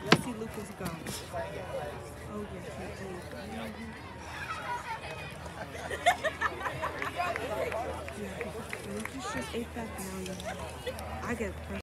Let's see Lucas go. Oh, yes, he did. Yeah, Lucas just ate that banana. I get